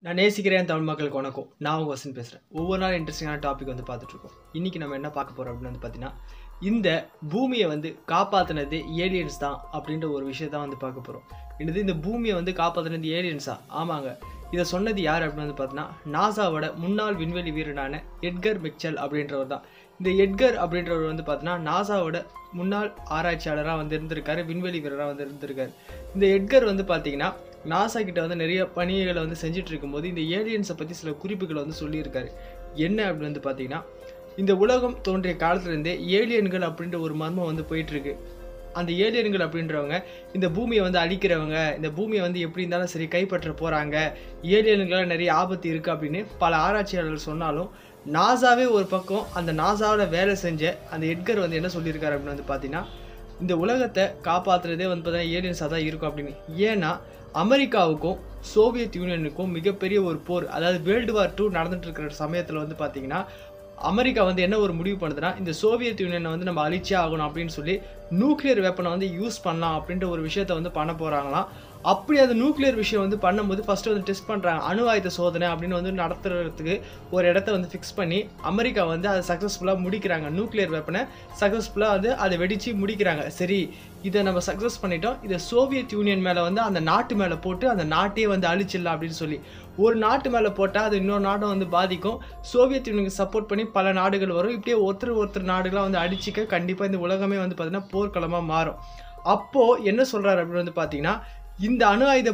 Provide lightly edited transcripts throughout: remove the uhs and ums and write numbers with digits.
நான் நேசிக்கிறேன் தமிழ் மக்களுக்கு வணக்கம். நான் உங்கள் வசன் பேசுகிறேன். ஒவ்வொரு நாள் இன்ட்ரெஸ்டிங்கான டாபிக் வந்து பார்த்துட்ருக்கோம். இன்றைக்கி நம்ம என்ன பார்க்க போகிறோம் அப்படின்னு வந்து பார்த்தீங்கன்னா, இந்த பூமியை வந்து காப்பாற்றினது ஏலியன்ஸ் தான் அப்படின்ற ஒரு விஷயத்தான் வந்து பார்க்க போகிறோம். என்னது, இந்த பூமியை வந்து காப்பாற்றினது ஏலியன்ஸா? ஆமாங்க. இதை சொன்னது யார் அப்படின்னு வந்து பார்த்தீங்கன்னா, நாசாவோட முன்னாள் விண்வெளி வீரனான எட்கர் மிச்சல் அப்படின்றவர் தான். இந்த எட்கர் அப்படின்றவர் வந்து பார்த்தீங்கன்னா, நாசாவோட முன்னாள் ஆராய்ச்சியாளராக வந்து இருந்திருக்காரு, விண்வெளி வீரராக வந்து இருந்திருக்காரு. இந்த எட்கர் வந்து பார்த்தீங்கன்னா, நாசா கிட்ட வந்து நிறைய பணிகளை வந்து செஞ்சுட்டு இருக்கும்போது இந்த ஏலியன்ஸை பற்றி சில குறிப்புகளை வந்து சொல்லியிருக்காரு. என்ன அப்படின்னு வந்து பார்த்தீங்கன்னா, இந்த உலகம் தோன்றிய காலத்துலேருந்தே ஏலியன்கள் அப்படின்ற ஒரு மர்மம் வந்து போயிட்டுருக்கு. அந்த ஏலியன்கள் அப்படின்றவங்க இந்த பூமியை வந்து அழிக்கிறவங்க, இந்த பூமியை வந்து எப்படி இருந்தாலும் சரி கைப்பற்ற போகிறாங்க, ஏலியன்களால் நிறைய ஆபத்து இருக்குது அப்படின்னு பல ஆராய்ச்சியாளர்கள் சொன்னாலும், நாசாவே ஒரு பக்கம் அந்த நாசாவோட வேலை செஞ்ச அந்த எட்கர் வந்து என்ன சொல்லியிருக்காரு அப்படின்னு வந்து பார்த்தீங்கன்னா, இந்த உலகத்தை காப்பாற்றுறதே வந்து பார்த்தீங்கன்னா ஏலியன்ஸாக தான் இருக்கும் அப்படின்னு. ஏன்னா அமெரிக்காவுக்கும் சோவியத் யூனியனுக்கும் மிகப்பெரிய ஒரு போர், அதாவது வேர்ல்டு வார் 2 நடந்துட்டு இருக்கிற சமயத்தில் வந்து பார்த்தீங்கன்னா, அமெரிக்கா வந்து என்ன ஒரு முடிவு பண்ணுதுன்னா, இந்த சோவியத் யூனியனை வந்து நம்ம அழிச்சே ஆகணும் அப்படின்னு சொல்லி நியூக்ளியர் வெப்பனை வந்து யூஸ் பண்ணலாம் அப்படின்ற ஒரு விஷயத்தை வந்து பண்ண போகிறாங்களாம். அப்படி அந்த நியூக்ளியர் விஷயம் வந்து பண்ணும்போது ஃபஸ்ட்டு வந்து டெஸ்ட் பண்ணுறாங்க. அணு ஆயுத சோதனை அப்படின்னு வந்து நடத்துறதுக்கு ஒரு இடத்த வந்து ஃபிக்ஸ் பண்ணி அமெரிக்கா வந்து அதை சக்ஸஸ்ஃபுல்லாக முடிக்கிறாங்க. நியூக்ளியர் வெப்பனை சக்ஸஸ்ஃபுல்லாக வந்து அதை வெடித்து முடிக்கிறாங்க. சரி, இதை நம்ம சக்ஸஸ் பண்ணிட்டோம், இதை சோவியத் யூனியன் மேலே வந்து அந்த நாட்டு மேலே போட்டு அந்த நாட்டையே வந்து அழிச்சிடலாம் அப்படின்னு சொல்லி. ஒரு நாட்டு மேலே போட்டால் அது இன்னொரு நாட்டை வந்து பாதிக்கும். சோவியத் யூனியனுக்கு சப்போர்ட் பண்ணி பல நாடுகள் வரும். இப்படியே ஒருத்தர் நாடுகளாக வந்து அடிச்சிக்க கண்டிப்பாக இந்த உலகமே வந்து பார்த்திங்கன்னா போர்க்களமாக மாறும். அப்போது என்ன சொல்கிறாரு அப்படின்னு வந்து பார்த்தீங்கன்னா, இந்த அணு ஆயுத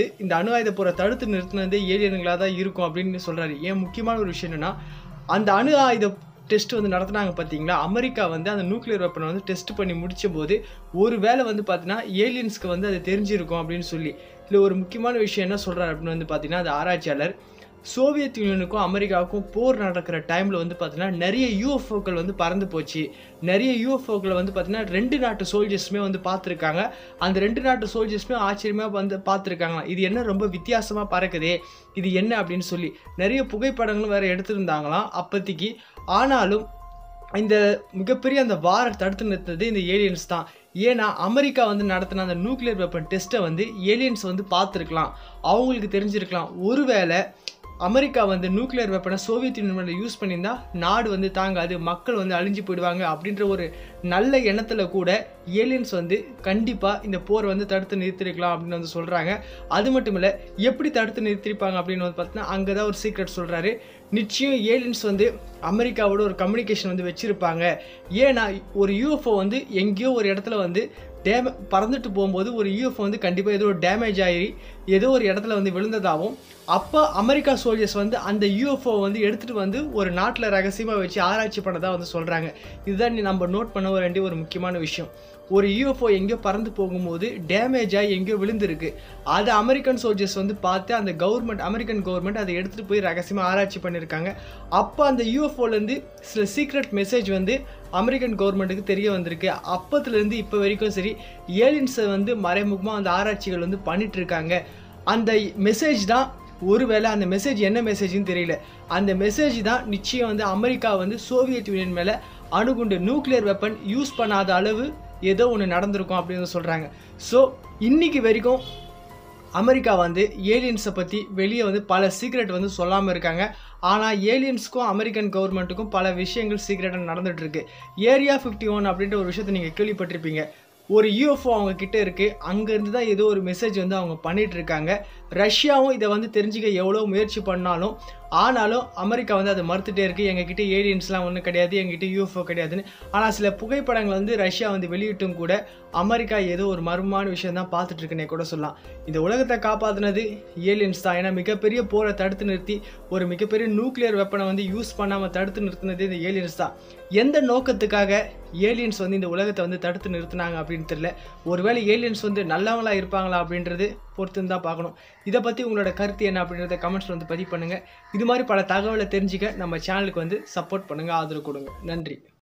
போரை தடுத்து நிறுத்தினது ஏலியன்களாக தான் இருக்கும் அப்படின்னு சொல்கிறாரு. ஏன் முக்கியமான ஒரு விஷயம் என்னென்னா, அந்த அணு ஆயுத டெஸ்ட் வந்து நடத்துனாங்க பார்த்தீங்களா, அமெரிக்கா வந்து அந்த நியூக்ளியர் வெப்பனை வந்து டெஸ்ட் பண்ணி முடிச்ச போது ஒரு வேளை வந்து பார்த்தீங்கன்னா ஏலியன்ஸ்க்கு வந்து அது தெரிஞ்சிருக்கும் அப்படின்னு சொல்லி. இதில் ஒரு முக்கியமான விஷயம் என்ன சொல்கிறார் அப்படின்னு வந்து பார்த்தீங்கன்னா, அது ஆராய்ச்சியாளர், சோவியத் யூனியனுக்கும் அமெரிக்காவுக்கும் போர் நடக்கிற டைமில் வந்து பார்த்தீங்கன்னா நிறைய யூஎஃப்ஓக்கள் வந்து பறந்து போச்சு. நிறைய யூஎஃப்ஓக்களை வந்து பார்த்தீங்கன்னா 2 நாட்டு சோல்ஜர்ஸுமே வந்து பார்த்துருக்காங்க. அந்த 2 நாட்டு சோல்ஜர்ஸுமே ஆச்சரியமாக வந்து பார்த்துருக்காங்க. இது என்ன ரொம்ப வித்தியாசமாக பறக்குதே, இது என்ன அப்படின்னு சொல்லி நிறைய புகைப்படங்களும் வேறு எடுத்திருந்தாங்களாம் அப்போதைக்கு. ஆனாலும் இந்த மிகப்பெரிய அந்த வாரை தடுத்து நிறுத்தது இந்த ஏலியன்ஸ் தான். ஏன்னா அமெரிக்கா வந்து நடத்தின அந்த நியூக்ளியர் வெப்பன் டெஸ்ட்டை வந்து ஏலியன்ஸ் வந்து பார்த்துருக்கலாம், அவங்களுக்கு தெரிஞ்சிருக்கலாம். ஒருவேளை அமெரிக்கா வந்து நியூக்ளியர் வெப்பனை சோவியத் யூனியன் யூஸ் பண்ணியிருந்தா நாடு வந்து தாங்காது, மக்கள் வந்து அழிஞ்சு போயிடுவாங்க அப்படின்ற ஒரு நல்ல எண்ணத்தில் கூட ஏலியன்ஸ் வந்து கண்டிப்பாக இந்த போரை வந்து தடுத்து நிறுத்திருக்கலாம் அப்படின்னு வந்து சொல்கிறாங்க. அது மட்டும் இல்லை, எப்படி தடுத்து நிறுத்திருப்பாங்க அப்படின்னு வந்து பார்த்தீங்கன்னா, அங்கே தான் ஒரு சீக்ரெட் சொல்கிறாரு. நிச்சயம் ஏலியன்ஸ் வந்து அமெரிக்காவோட ஒரு கம்யூனிகேஷன் வந்து வச்சுருப்பாங்க. ஏன்னா ஒரு யூஎஃப்ஓ வந்து எங்கேயோ ஒரு இடத்துல வந்து பறந்துட்டு போகும்போது ஒரு யூஎஃப்ஓ வந்து கண்டிப்பாக ஏதோ ஒரு டேமேஜ் ஆகி ஏதோ ஒரு இடத்துல வந்து விழுந்ததாகவும், அப்போ அமெரிக்கா சோல்ஜர்ஸ் வந்து அந்த யூஎஃப்ஓ வந்து எடுத்துகிட்டு வந்து ஒரு நாட்டில் ரகசியமாக வச்சு ஆராய்ச்சி பண்ணதாக வந்து சொல்கிறாங்க. இதுதான் நம்ம நோட் பண்ண வேண்டிய ஒரு முக்கியமான விஷயம். ஒரு யூஎஃப்ஓ எங்கேயோ பறந்து போகும்போது டேமேஜ் ஆகி எங்கேயோ விழுந்திருக்கு. அதை அமெரிக்கன் சோல்ஜர்ஸ் வந்து பார்த்து அந்த அமெரிக்கன் கவர்மெண்ட் அதை எடுத்துகிட்டு போய் ரகசியமாக ஆராய்ச்சி பண்ணியிருக்காங்க. அப்போ அந்த யூஎஃப்ஓலேருந்து சில சீக்ரெட் மெசேஜ் வந்து அமெரிக்கன் கவர்மெண்ட்டுக்கு தெரிய வந்திருக்கு. அப்போத்துலேருந்து இப்போ வரைக்கும் சரி, ஏலியன்ஸை வந்து மறைமுகமாக அந்த ஆராய்ச்சிகள் வந்து பண்ணிகிட்ருக்காங்க. அந்த மெசேஜ் தான், ஒருவேளை அந்த மெசேஜ் என்ன மெசேஜ்னு தெரியல, அந்த மெசேஜ் தான் நிச்சயம் வந்து அமெரிக்கா வந்து சோவியத் யூனியன் மேலே அணுகுண்டு நியூக்ளியர் வெப்பன் யூஸ் பண்ணாத அளவு ஏதோ ஒன்று நடந்திருக்கும் அப்படின்னு சொல்கிறாங்க. ஸோ இன்றைக்கி வரைக்கும் அமெரிக்கா வந்து ஏலியன்ஸை பற்றி வெளியே வந்து பல சீக்ரெட் வந்து சொல்லாமல் இருக்காங்க. ஆனால் ஏலியன்ஸுக்கும் அமெரிக்கன் கவர்மெண்ட்டுக்கும் பல விஷயங்கள் சீக்ரெட்டாக நடந்துகிட்ருக்கு. ஏரியா 51 அப்படின்ற ஒரு விஷயத்தை நீங்கள் கேள்விப்பட்டிருப்பீங்க. ஒரு யூஎஃப்ஓ அவங்க கிட்டே இருக்குது, அங்கேருந்து தான் ஏதோ ஒரு மெசேஜ் வந்து அவங்க பண்ணிகிட்ருக்காங்க. ரஷ்யாவும் இதை வந்து தெரிஞ்சுக்க எவ்வளோ முயற்சி பண்ணாலும் ஆனாலும் அமெரிக்கா வந்து அதை மறுத்துட்டே இருக்குது. எங்ககிட்ட ஏலியன்ஸ்லாம் ஒன்றும் கிடையாது, எங்ககிட்ட யூஎஃப்ஓ கிடையாதுன்னு. ஆனால் சில புகைப்படங்கள் வந்து ரஷ்யா வந்து வெளியிட்டும் கூட அமெரிக்கா ஏதோ ஒரு மர்மமான விஷயம் தான் பார்த்துட்ருக்குன்னே கூட சொல்லலாம். இந்த உலகத்தை காப்பாற்றினது ஏலியன்ஸ் தான். ஏன்னா மிகப்பெரிய போரை தடுத்து நிறுத்தி ஒரு மிகப்பெரிய நியூக்ளியர் வெப்பனை வந்து யூஸ் பண்ணாமல் தடுத்து நிறுத்தினது இந்த ஏலியன்ஸ் தான். எந்த நோக்கத்துக்காக ஏலியன்ஸ் வந்து இந்த உலகத்தை வந்து தடுத்து நிறுத்தினாங்க அப்படின்னு தெரியல. ஒருவேளை ஏலியன்ஸ் வந்து நல்லவங்களா இருப்பாங்களா அப்படின்றது பொறுத்து தான் பார்க்கணும். இதை பற்றி உங்களோட கருத்து என்ன அப்படின்றத கமெண்ட்ஸில் வந்து பதிவு பண்ணுங்கள். இது மாதிரி பல தகவலை தெரிஞ்சுக்க நம்ம சேனலுக்கு வந்து சப்போர்ட் பண்ணுங்கள், ஆதரவு கொடுங்க. நன்றி.